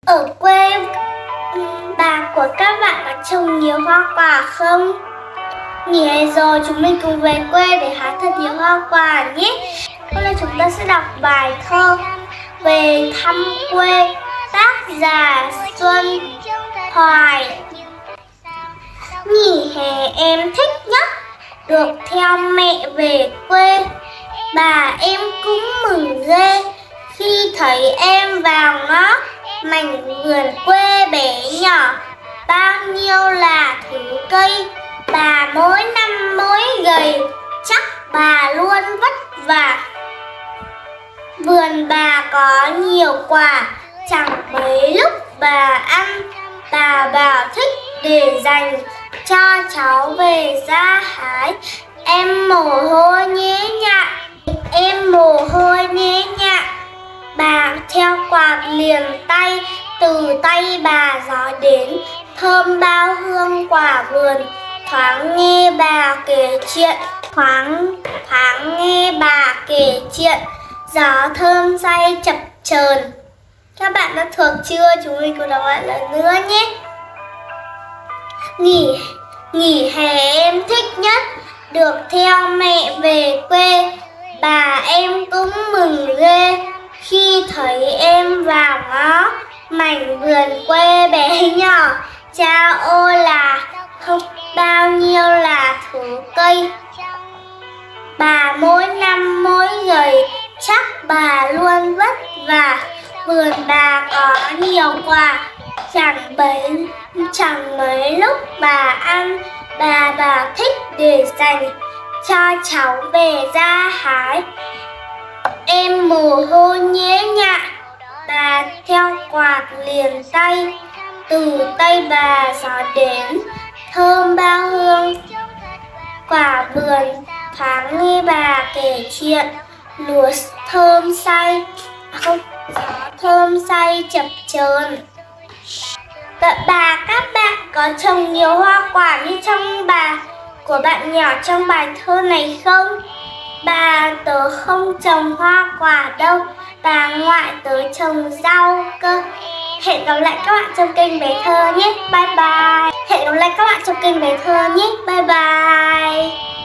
Ở quê bà của các bạn có trồng nhiều hoa quả không? Nghỉ hè rồi chúng mình cùng về quê để hái thật nhiều hoa quả nhé. Hôm nay chúng ta sẽ đọc bài thơ Về thăm quê, tác giả Xuân Hoài. Nghỉ hè em thích nhất được theo mẹ về quê. Bà em cũng mừng ghê khi thấy em vào ngõ mảnh vườn quê bé nhỏ. Bao nhiêu là thứ cây, bà mỗi năm mỗi gầy, chắc bà luôn vất vả. Vườn bà có nhiều quả, chẳng mấy lúc bà ăn. Bà bảo thích để dành cho cháu về ra hái. Em mồ hôi nhễ nhại, em mồ hôi nhễ nhại. Bà theo quạt liền tay, từ tay bà gió đến, thơm bao hương quả vườn. Thoáng nghe bà kể chuyện, thoáng nghe bà kể chuyện, gió thơm say chập chờn. Các bạn đã thuộc chưa? Chúng mình cùng đọc lại lần nữa nhé. Nghỉ hè em thích nhất được theo mẹ về quê. Bà em cũng mừng ghê khi thấy em vào ngõ mảnh vườn quê bé nhỏ. Cha ôi là không bao nhiêu là thứ cây, bà mỗi năm mỗi gầy, chắc bà luôn vất vả. Vườn bà có nhiều quả, chẳng mấy lúc bà ăn. Bà bảo thích để dành cho cháu về ra hái. Em mồ hôi nhễ nhại, bà theo quạt liền tay, từ tay bà gió đến, thơm bao hương quả vườn. Thoáng nghe bà kể chuyện, lúa thơm say gió thơm say chập chờn. Các bạn có trồng nhiều hoa quả như trong của bạn nhỏ trong bài thơ này không? Bà tớ không trồng hoa quả đâu, bà ngoại tớ trồng rau cơ. Hẹn gặp lại các bạn trong kênh Bé Thơ nhé. Bye bye. Hẹn gặp lại các bạn trong kênh Bé Thơ nhé. Bye bye.